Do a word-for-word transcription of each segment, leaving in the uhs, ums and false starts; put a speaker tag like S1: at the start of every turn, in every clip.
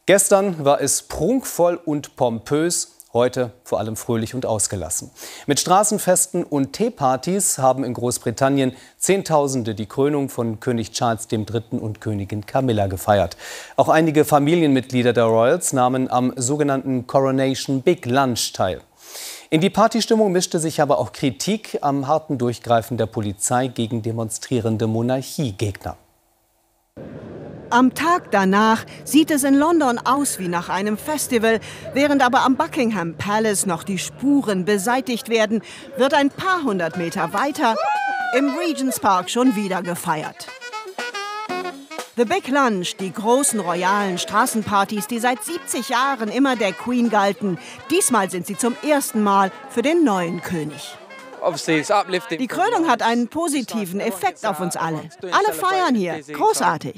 S1: Gestern war es prunkvoll und pompös, heute vor allem fröhlich und ausgelassen. Mit Straßenfesten und Teepartys haben in Großbritannien Zehntausende die Krönung von König Charles der Dritte und Königin Camilla gefeiert. Auch einige Familienmitglieder der Royals nahmen am sogenannten Coronation Big Lunch teil. In die Partystimmung mischte sich aber auch Kritik am harten Durchgreifen der Polizei gegen demonstrierende Monarchiegegner.
S2: Am Tag danach sieht es in London aus wie nach einem Festival. Während aber am Buckingham Palace noch die Spuren beseitigt werden, wird ein paar hundert Meter weiter im Regent's Park schon wieder gefeiert. The Big Lunch, die großen royalen Straßenpartys, die seit siebzig Jahren immer der Queen galten. Diesmal sind sie zum ersten Mal für den neuen König. Die Krönung hat einen positiven Effekt auf uns alle. Alle feiern hier. Großartig.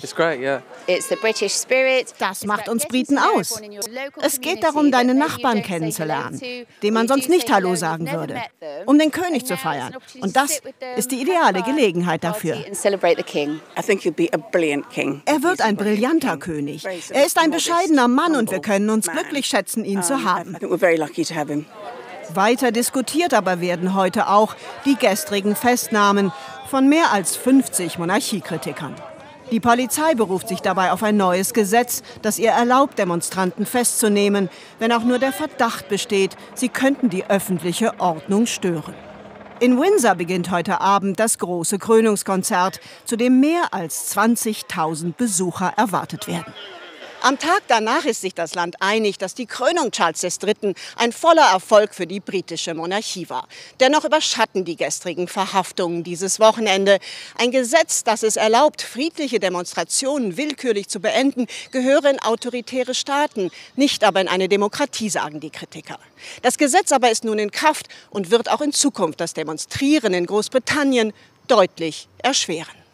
S2: Das macht uns Briten aus. Es geht darum, deine Nachbarn kennenzulernen, denen man sonst nicht Hallo sagen würde, um den König zu feiern. Und das ist die ideale Gelegenheit dafür. Er wird ein brillanter König. Er ist ein bescheidener Mann und wir können uns glücklich schätzen, ihn zu haben. Weiter diskutiert aber werden heute auch die gestrigen Festnahmen von mehr als fünfzig Monarchiekritikern. Die Polizei beruft sich dabei auf ein neues Gesetz, das ihr erlaubt, Demonstranten festzunehmen, wenn auch nur der Verdacht besteht, sie könnten die öffentliche Ordnung stören. In Windsor beginnt heute Abend das große Krönungskonzert, zu dem mehr als zwanzigtausend Besucher erwartet werden. Am Tag danach ist sich das Land einig, dass die Krönung Charles des Dritten ein voller Erfolg für die britische Monarchie war. Dennoch überschatten die gestrigen Verhaftungen dieses Wochenende. Ein Gesetz, das es erlaubt, friedliche Demonstrationen willkürlich zu beenden, gehöre in autoritäre Staaten, nicht aber in eine Demokratie, sagen die Kritiker. Das Gesetz aber ist nun in Kraft und wird auch in Zukunft das Demonstrieren in Großbritannien deutlich erschweren.